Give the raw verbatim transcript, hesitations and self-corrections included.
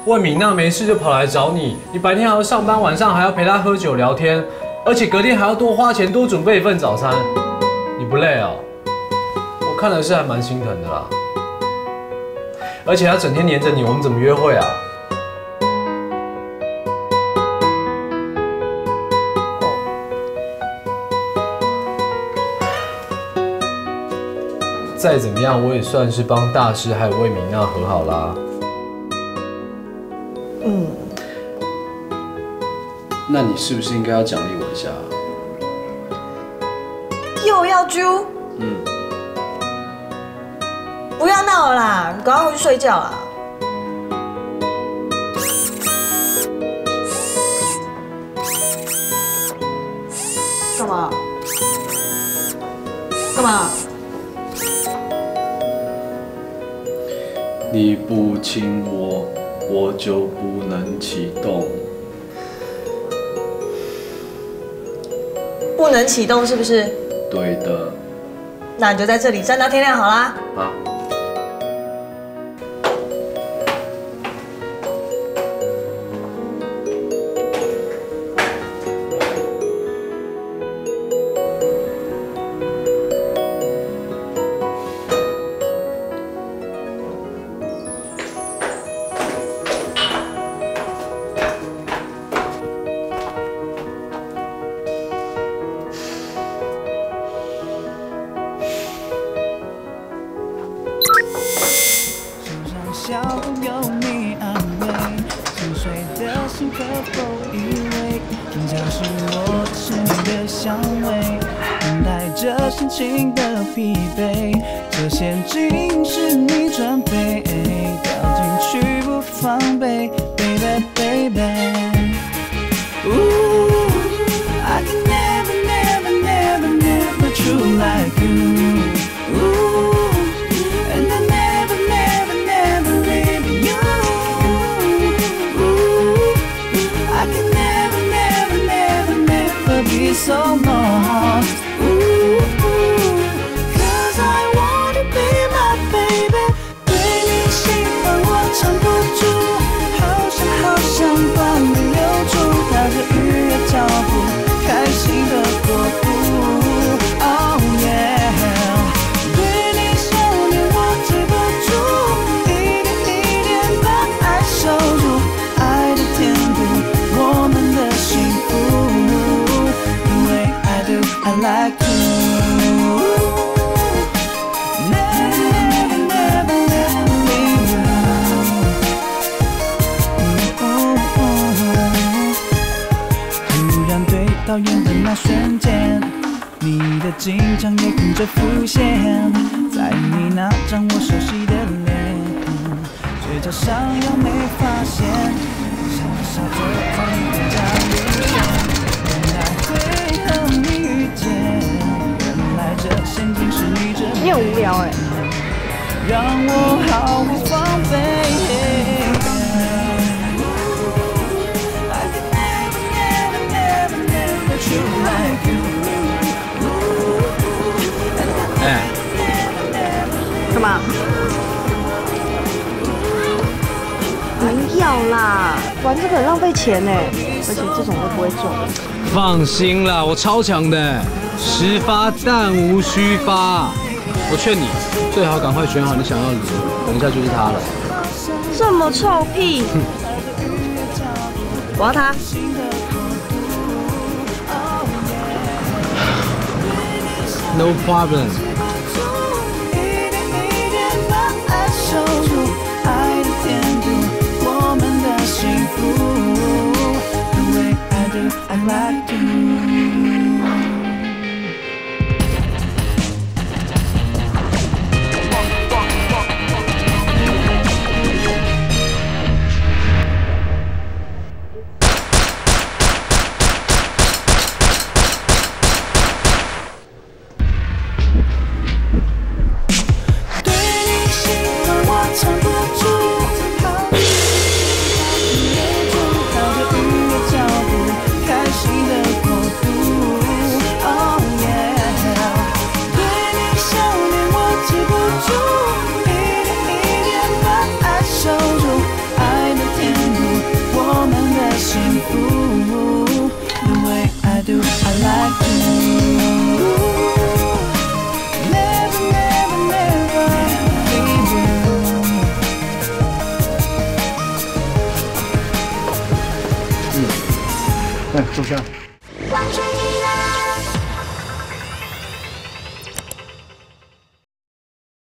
魏敏娜没事就跑来找你，你白天还要上班，晚上还要陪她喝酒聊天，而且隔天还要多花钱多准备一份早餐，你不累啊？我看了是还蛮心疼的啦。而且她整天黏着你，我们怎么约会啊？再怎么样，我也算是帮大师还有魏敏娜和好啦。 嗯， 那你是不是应该要奖励我一下？ 又要揪？ 嗯， 不要闹了啦，你赶快回去睡觉啦。干嘛？干嘛？ 你不亲我，我就不能启动。 不能启动是不是？ 对的。 那你就在这里站到天亮好啦。 啊。 小有你安慰，沉睡的心可否依偎？教室我是你的香味，等待着心情的疲惫。这陷阱是你准备，掉进去不防备 ，baby baby。Ooh, I can never never never never true like you. Ooh, and I never never never leave you. Ooh, I can never never never never be so lost. Ooh, cause I wanna be my baby. 对你喜欢我藏不住，好想好想把你留住，踏着愉悦脚步，开心的国度。Oh yeah， 对你想念我止不住，一点一点把爱守住，爱的甜度，我们的幸福，因为I do I like you。Never never never leave you。突然对到眼的那瞬间，你的紧张也跟着浮现，在你那张我熟悉的脸，嘴角上扬没发现，傻傻坐在你的家里面，原来会和你遇见，原来这陷阱是你这你很无聊哎、 让我毫无防备。 哎， 干嘛？不要啦，玩这个很浪费钱呢，而且这种都不会中。 放心啦，我超强的，十发弹无虚发。我劝你最好赶快选好你想要的礼物，等一下就是它了。 这么臭屁！我要它。 No problem。 守住爱的甜度，我们的幸福。The way I do, I like you。 下。 望着